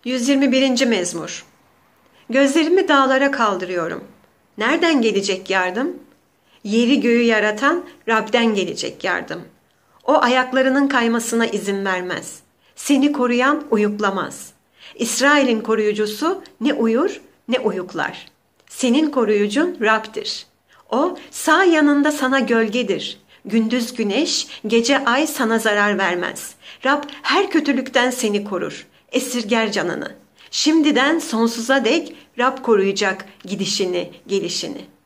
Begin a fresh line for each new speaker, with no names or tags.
121. Mezmur. Gözlerimi dağlara kaldırıyorum. Nereden gelecek yardım? Yeri göğü yaratan Rab'den gelecek yardım. O ayaklarının kaymasına izin vermez. Seni koruyan uyuklamaz. İsrail'in koruyucusu ne uyur ne uyuklar. Senin koruyucun Rab'dir. O sağ yanında sana gölgedir. Gündüz güneş, gece ay sana zarar vermez. Rab her kötülükten seni korur. Esirger canını. Şimdiden sonsuza dek Rab koruyacak gidişini, gelişini.